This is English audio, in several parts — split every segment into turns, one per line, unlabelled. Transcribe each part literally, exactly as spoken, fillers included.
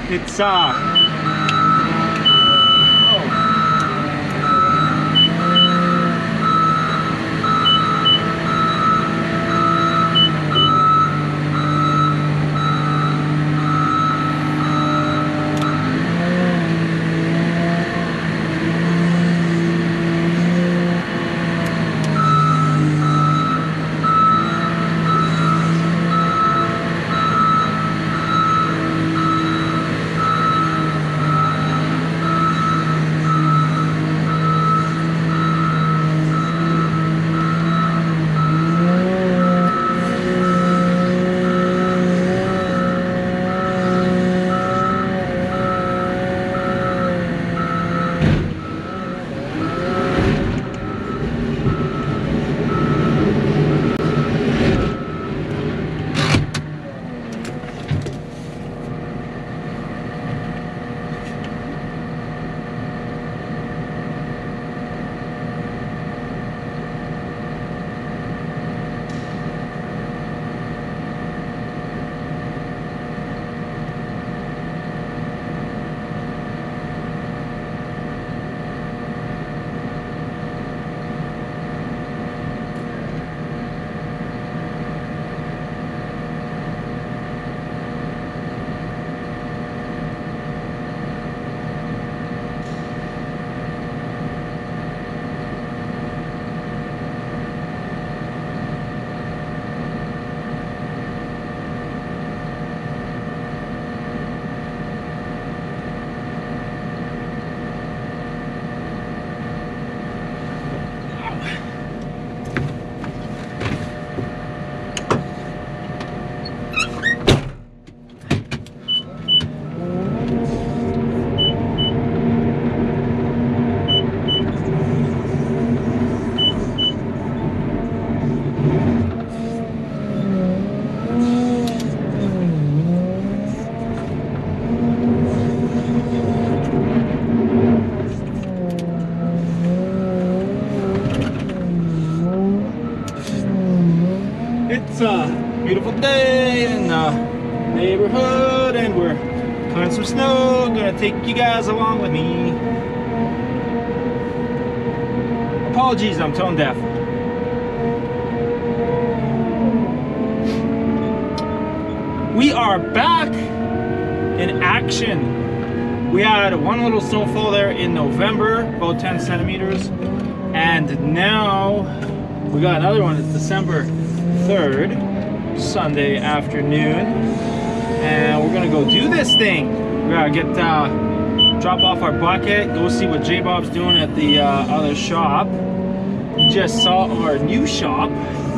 It's uh It's a beautiful day in the neighborhood and we're clearing some snow. Gonna take you guys along with me. Apologies, I'm tone deaf. We are back in action. We had one little snowfall there in November, about ten centimeters, and now we got another one. It's December third, Sunday afternoon, and we're gonna go do this thing. We're gonna get uh, drop off our bucket, go see what J Bob's doing at the uh, other shop. You just saw our new shop.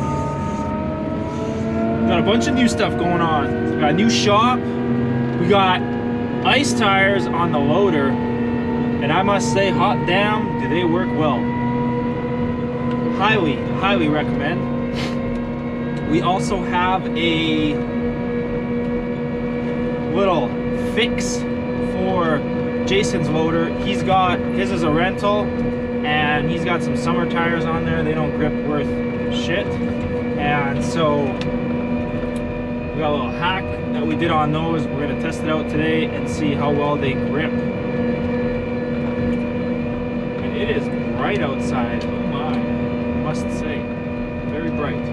Got a bunch of new stuff going on. We got a new shop. We got ice tires on the loader, and I must say, hot damn, do they work well. Highly, highly recommend. We also have a little fix for Jason's loader. He's got, his is a rental, and he's got some summer tires on there. They don't grip worth shit. And so we got a little hack that we did on those. We're gonna test it out today and see how well they grip. And it is bright outside, oh my, I must say, very bright.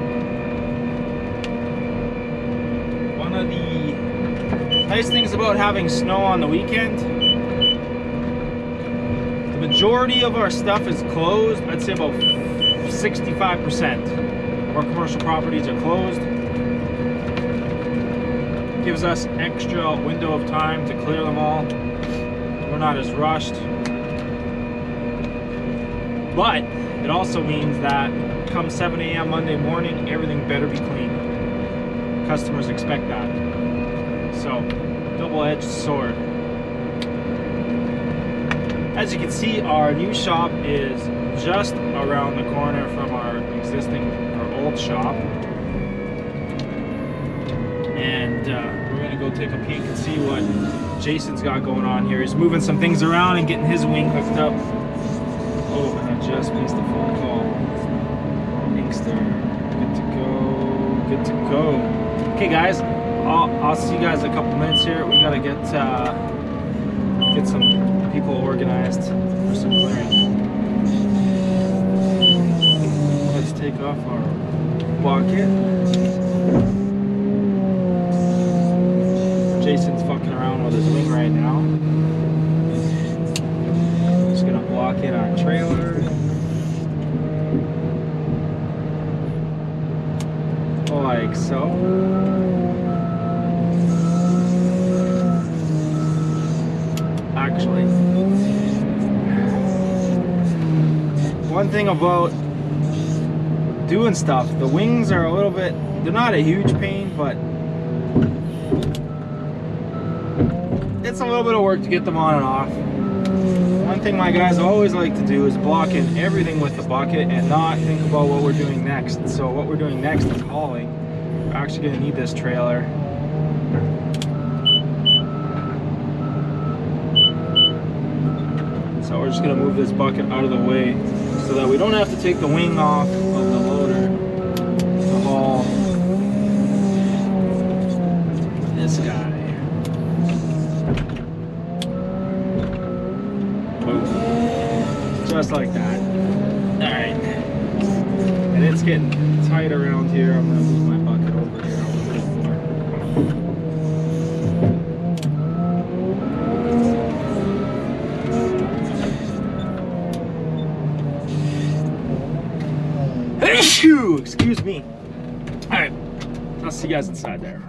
One of the nice things about having snow on the weekend, the majority of our stuff is closed. I'd say about sixty-five percent of our commercial properties are closed. Gives us extra window of time to clear them all. We're not as rushed. But it also means that come seven A M Monday morning, everything better be clean. Customers expect that. So, double-edged sword. As you can see, our new shop is just around the corner from our existing, our old shop. And uh, we're gonna go take a peek and see what Jason's got going on here. He's moving some things around and getting his wing hooked up. Oh, and I just missed a phone call. Inkster, good to go, good to go. Okay guys, I'll, I'll see you guys in a couple minutes here. We gotta get uh, get some people organized for some clearing. Let's take off our bucket. Jason's fucking around with his wing right now. Just gonna block in our trailer. Like so. Actually, one thing about doing stuff, the wings are a little bit, they're not a huge pain, but it's a little bit of work to get them on and off. One thing my guys always like to do is block in everything with the bucket and not think about what we're doing next. So what we're doing next is hauling. We're actually going to need this trailer. So we're just going to move this bucket out of the way so that we don't have to take the wing off of the loader to haul this guy. Just like that. Alright. And it's getting tight around here. I'm going to move my bucket over here a little bit more. Excuse me. Alright. I'll see you guys inside there.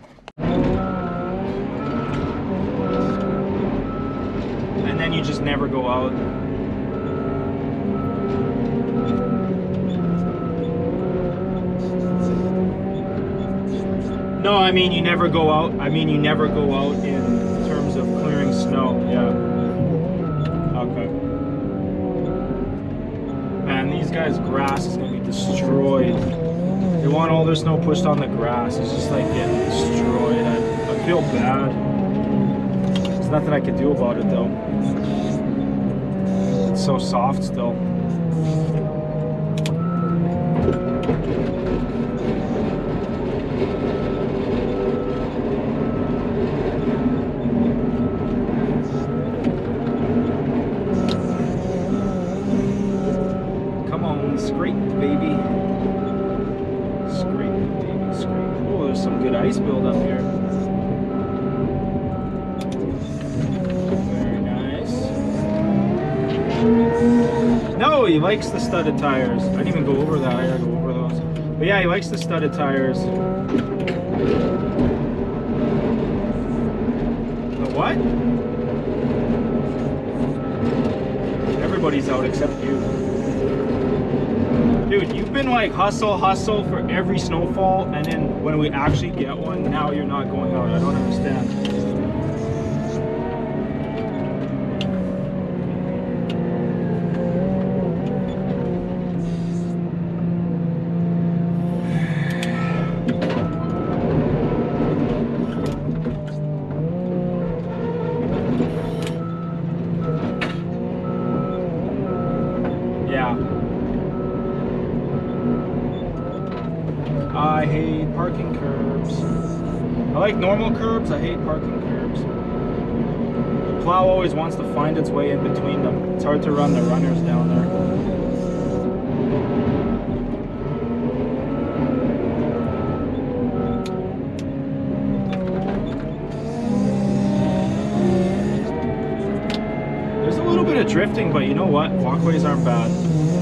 And then you just never go out. No, I mean you never go out. I mean you never go out in terms of clearing snow. Yeah. Okay. Man, these guys' grass is gonna be destroyed. They want all their snow pushed on the grass. It's just like getting destroyed. I, I feel bad. There's nothing I can do about it though. It's so soft still. Scrape, baby. Scrape, baby, scrape. Oh, there's some good ice build up here. Very nice. No, he likes the studded tires. I didn't even go over that. I gotta go over those. But yeah, he likes the studded tires. The what? Everybody's out except you. Dude, you've been like hustle, hustle for every snowfall, and then when we actually get one, now you're not going out. I don't understand. Yeah. I hate parking curbs. I like normal curbs, I hate parking curbs. The plow always wants to find its way in between them. It's hard to run the runners down there. There's a little bit of drifting, but you know what? Walkways aren't bad.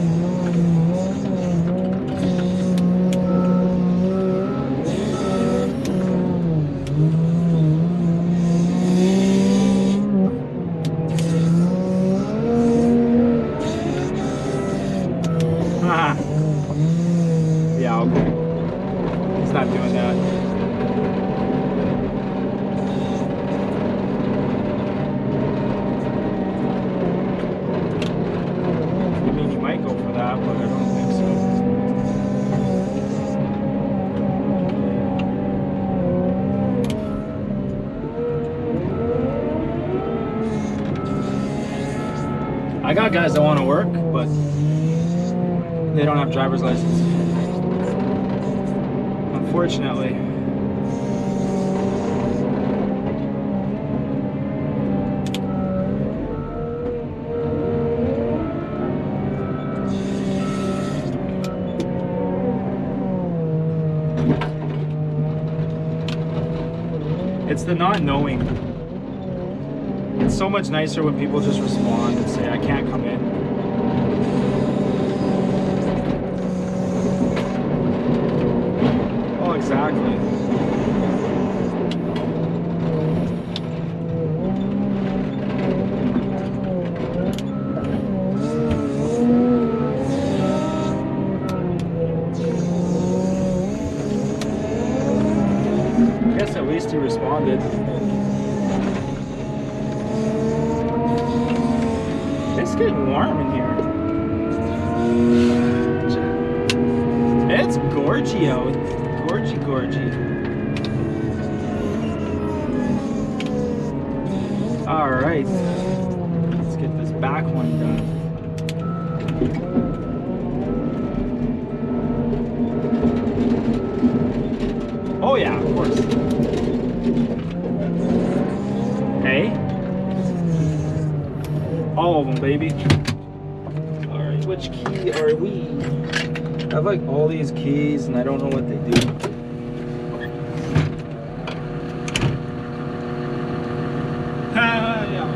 Yeah, okay. He's not doing that. I mean, you might go for that, but I don't think so. I got guys that want to work, but they don't have driver's license. Unfortunately. It's the not knowing. It's so much nicer when people just respond and say, I can't come in. Oh, exactly. I guess at least he responded. It's getting warm in here. It's gorgy out. Gorgy, gorgy. All right. Let's get this back one done. Oh yeah, of course. Hey. All of them, baby. All right, which key are we? I have like all these keys and I don't know what they do. Ah, yeah.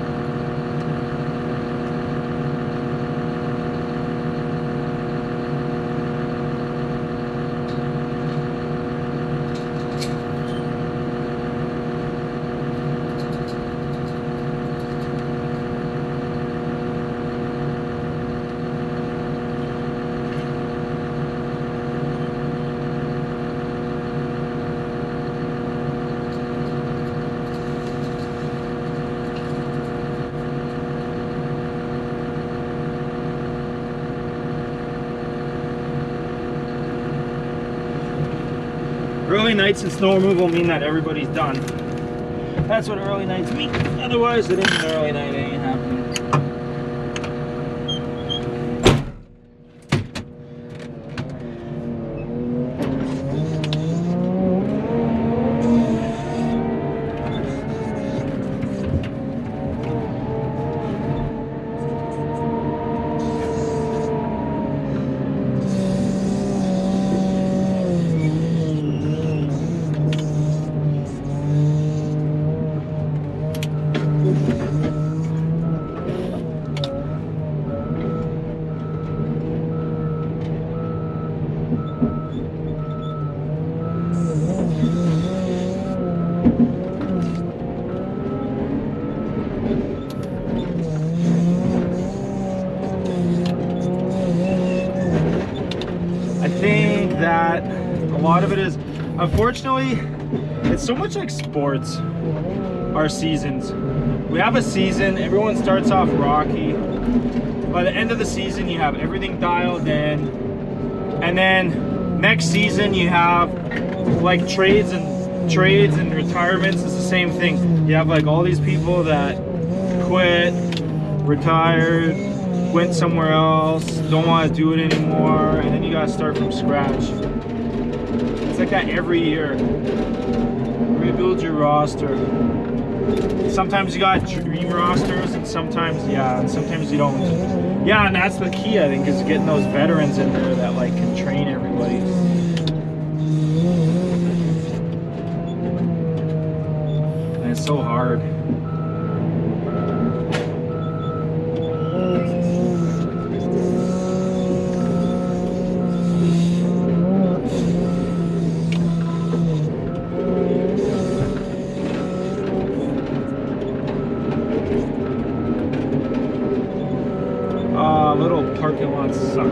Early nights and snow removal mean that everybody's done. That's what early nights mean. Otherwise, it isn't an early night. It ain't happening. That a lot of it is, unfortunately, it's so much like sports. Our seasons, we have a season, everyone starts off rocky. By the end of the season you have everything dialed in, and then next season you have like trades and trades and retirements. It's the same thing. You have like all these people that quit, retired, went somewhere else, don't want to do it anymore, and then you gotta start from scratch. It's like that every year. Rebuild your roster. Sometimes you got dream rosters, and sometimes, yeah, and sometimes you don't. Yeah, and that's the key, I think, is getting those veterans in there that like can train everybody. And it's so hard. Little parking lots suck.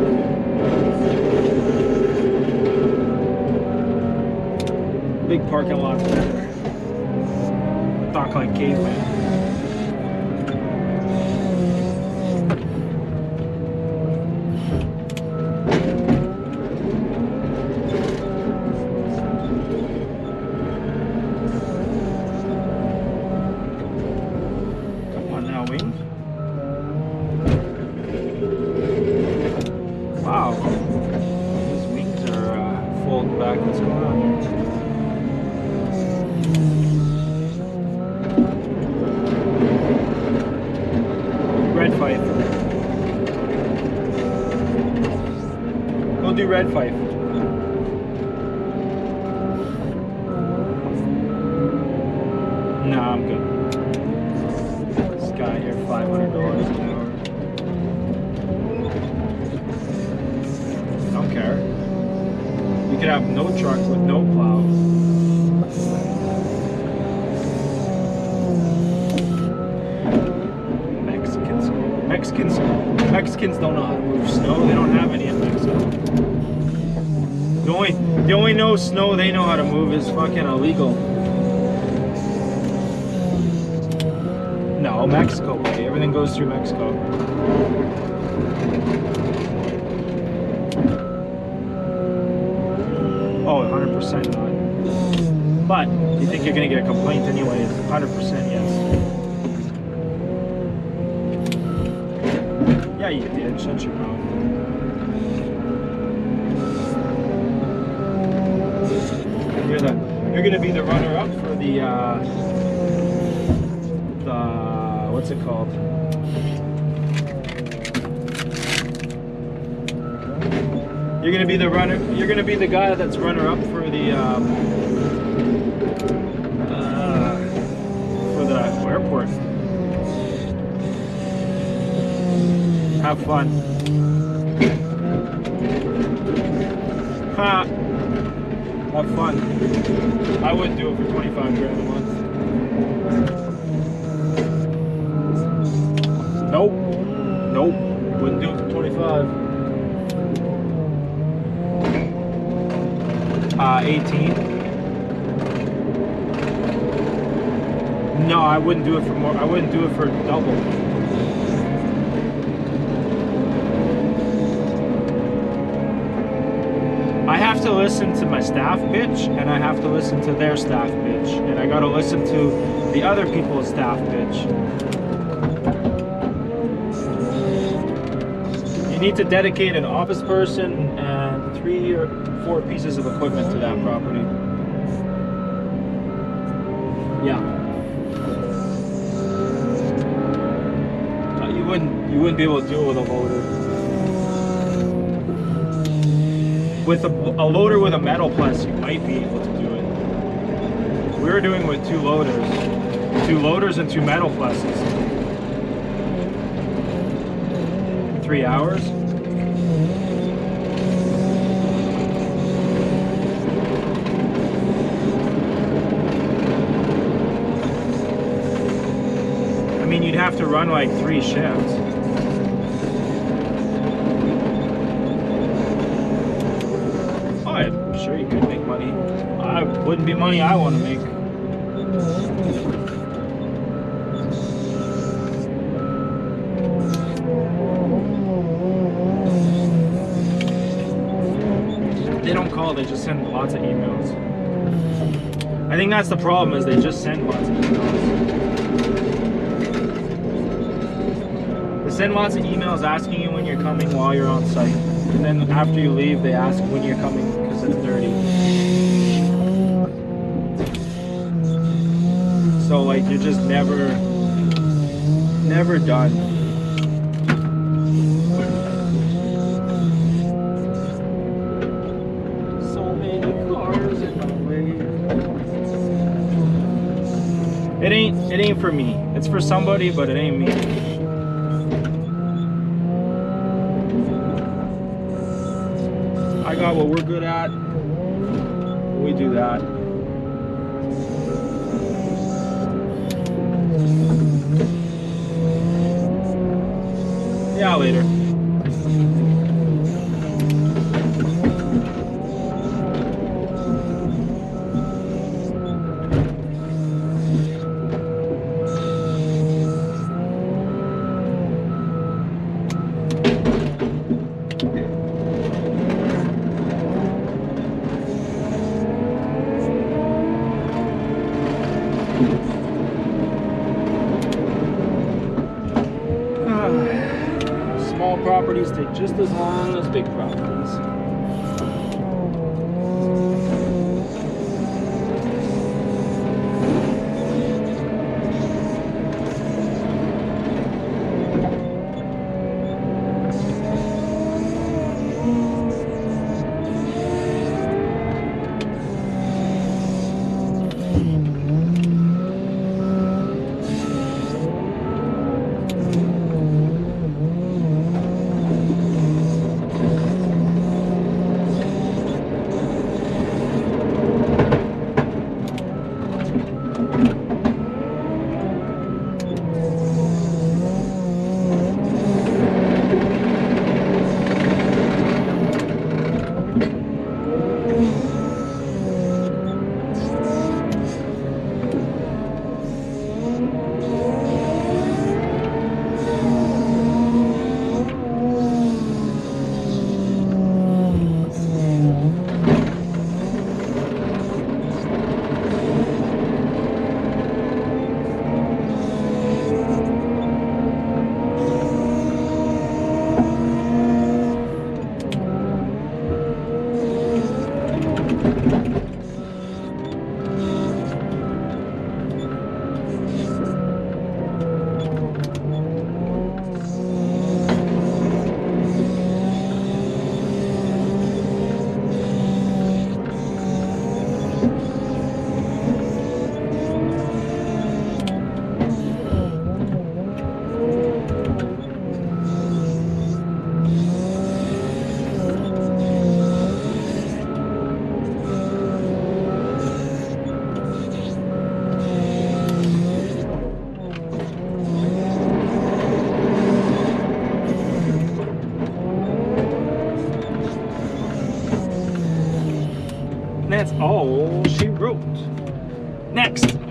Big parking lots better. Talk like caveman. Come on now, Wing. Wow, these wings are uh, folding back. What's going on here? Red Fife. We'll do Red Fife. Nah, I'm good. This guy here, five hundred dollars an hour. I don't care. You could have no trucks with no plow. Mexicans, Mexicans, Mexicans don't know how to move snow. They don't have any in Mexico. The only, the only no snow they know how to move is fucking illegal. No, Mexico, buddy. Everything goes through Mexico. Oh, one hundred percent not. But you think you're gonna get a complaint anyways? one hundred percent yes. Yeah, you did. Shut your mouth. You're the. You're gonna be the runner-up for the. Uh, the. What's it called? You're gonna be the runner. You're gonna be the guy that's runner-up for the. Um, uh, for the airport. Have fun. Ha! Have fun. I wouldn't do it for twenty-five grand a month. Nope. Nope. Wouldn't do it for twenty-five. Uh, eighteen. No, I wouldn't do it for more. I wouldn't do it for double. I have to listen to my staff bitch, and I have to listen to their staff bitch, and I gotta listen to the other people's staff bitch. You need to dedicate an office person and three or four pieces of equipment to that property. Yeah. Uh, you wouldn't you wouldn't be able to do it with a loader. With a, a loader with a metal press, you might be able to do it. We were doing with two loaders. Two loaders and two metal presses. Three hours. I mean, you'd have to run like three shifts. I'm sure you could make money. I wouldn't be money I want to make. They don't call, they just send lots of emails. I think that's the problem, is they just send lots of emails. They send lots of emails asking you when you're coming while you're on site. And then after you leave, they ask when you're coming because it's dirty. So like, you're just never, never done. So many cars in my way. It ain't, it ain't for me. It's for somebody, but it ain't me. I got what we're good at. We do that. Yeah, later. Small properties take just as long as big properties. That's all she wrote. Next.